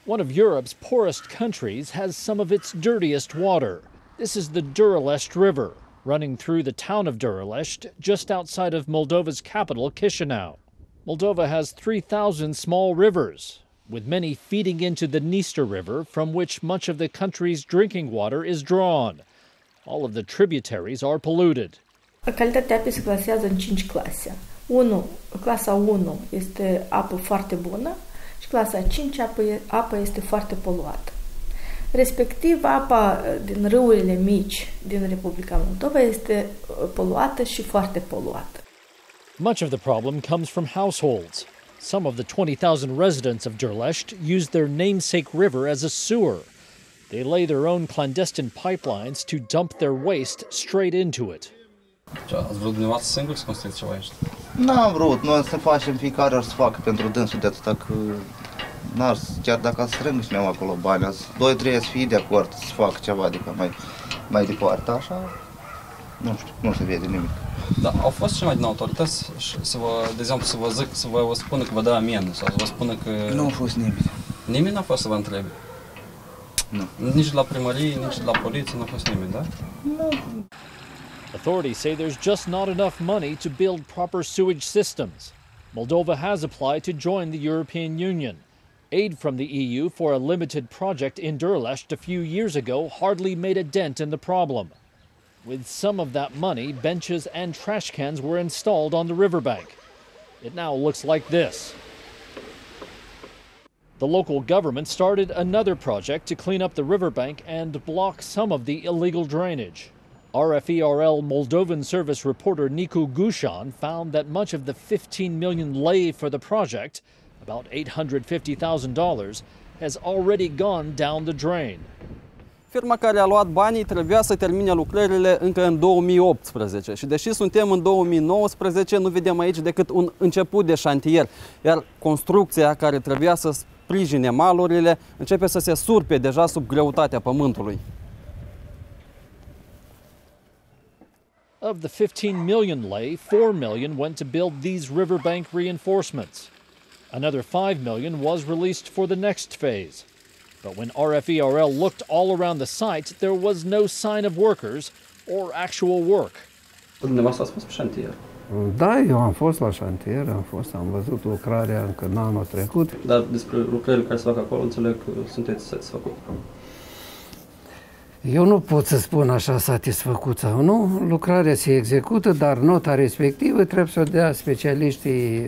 One of Europe's poorest countries has some of its dirtiest water. This is the Durlesti River, running through the town of Durlesti, just outside of Moldova's capital, Chisinau. Moldova has 3,000 small rivers, with many feeding into the Dniester River, from which much of the country's drinking water is drawn. All of the tributaries are polluted. Calitatea apei se clasează în 5 clase. Clasa 1 este apă foarte bună și clasa 5 apa este foarte poluată. Respectiv, apa din râurile mici din Republica Moldova este poluată și foarte poluată. Much of the problem comes from households. Some of the 20,000 residents of Durlesti use their namesake river as a sewer. They lay their own clandestine pipelines to dump their waste straight into it. Ați vrut dumneavoastră singur să construiți ceva aici? N-am vrut, noi să facem, fiecare ar să facă pentru dânsul de atâta că chiar dacă ați strâng și ne-am acolo bani, 2-3 să fie de acord să facă ceva, adică mai departe, așa, nu știu, nu se vede nimic. Da, au fost cineva din autorități de exemplu, să vă spună că vă dă amendă sau să vă spună că... Nu a fost nimeni. Nimeni n-a fost să vă întrebe? Nu. Nici de la primărie, nici de la poliție n-a fost nimeni, da? Nu. Authorities say there's just not enough money to build proper sewage systems. Moldova has applied to join the European Union. Aid from the EU for a limited project in Durlesti a few years ago hardly made a dent in the problem. With some of that money, benches and trash cans were installed on the riverbank. It now looks like this. The local government started another project to clean up the riverbank and block some of the illegal drainage. RFERL Moldovan service reporter Nicu Gushan found that much of the 15 million lei for the project, about $850,000, has already gone down the drain. Firma care a luat banii trebuia să termine lucrările încă în 2018 și deși suntem în 2019, nu vedem aici decât un început de șantier, iar construcția care trebuia să sprijine malurile începe să se surpe deja sub greutatea pământului. Of the 15 million lei, 4 million went to build these riverbank reinforcements. Another 5 million was released for the next phase. But when RFERL looked all around the site, there was no sign of workers or actual work. Dumneavoastră ați fost pe șantier? Da, eu am fost la șantier, am văzut lucrarea încă în anul trecut. Dar despre lucrările care se fac acolo, înțeleg că sunteți satisfăcut. Eu nu pot să spun așa satisfăcut sau nu, lucrarea se execută, dar nota respectivă trebuie să o dea specialiștii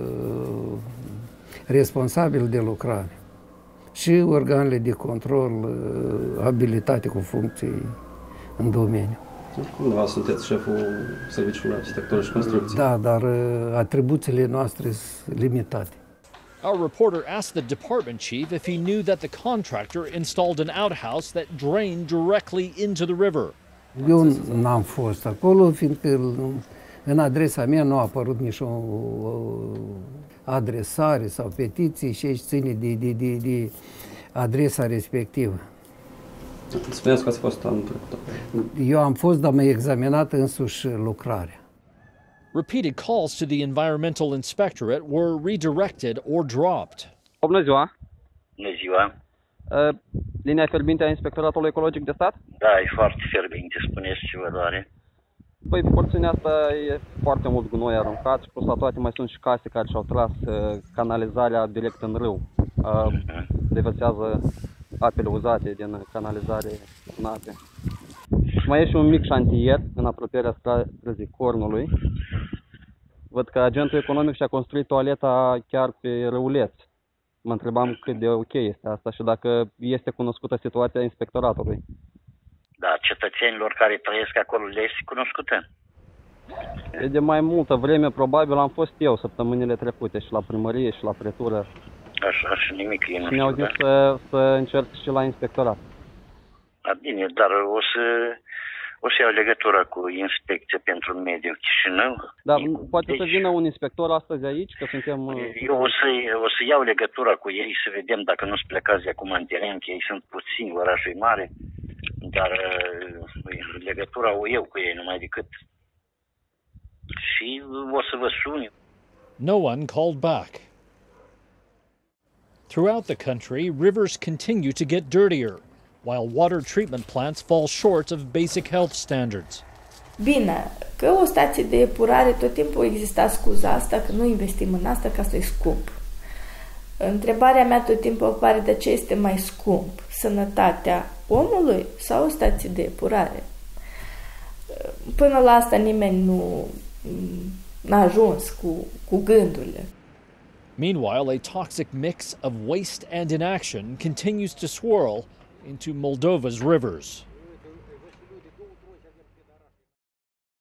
responsabili de lucrare și organele de control abilitate cu funcții în domeniu. Dumneavoastră sunteți șeful Serviciului Arhitectură și Construcții. Da, dar atribuțiile noastre sunt limitate. Our reporter asked the department chief if he knew that the contractor installed an outhouse that drained directly into the river. Eu n-am fost acolo, fiindcă în adresa mea nu a apărut nicio adresare sau petiție și aici ține de adresa respectivă. Spuneați că ați fost anul trecut. Eu am fost, dar m-a examinat însuși lucrarea. Repeated calls to the Environmental Inspectorate were redirected or dropped. Bună ziua! Bună ziua! Linia fierbinte a Inspectoratului Ecologic de Stat? Da, e foarte fierbinte, spuneți ce valoare. Păi, pe porțiunea asta e foarte mult gunoi aruncat și plus la toate mai sunt și case care și-au tras canalizarea direct în râu. Deversează apele uzate din canalizare în ape. Și mai e și un mic șantier în apropierea străzii Cornului. Văd că agentul economic și-a construit toaleta chiar pe râuleț. Mă întrebam cât de ok este asta și dacă este cunoscută situația inspectoratului. Da, cetățenilor care trăiesc acolo le este cunoscută? E de mai multă vreme, probabil am fost eu săptămânile trecute și la primărie și la pretură. Așa nimic e, nu știu, mi-au zis să încerc și la inspectorat. Bine, dar o să iau legătura cu Inspecția pentru Mediu Chișinău. Dar poate să vină un inspector astăzi aici, că suntem... Eu o să iau legătura cu ei să vedem dacă nu-s plecați de acum în teren, că ei sunt puțini, orașul e mare, dar legătura o iau cu ei numai decât. Și o să vă sun. No one called back. Throughout the country, rivers continue to get dirtier, while water treatment plants fall short of basic health standards. Bine, că o stație de epurare tot timpul exista scuza asta, că nu investim în asta, că asta e scump. Întrebarea mea tot timpul apare de ce este mai scump, sănătatea omului sau o stație de epurare. Până la asta nimeni nu n-a ajuns cu gândurile. Meanwhile, a toxic mix of waste and inaction continues to swirl into Moldova's rivers.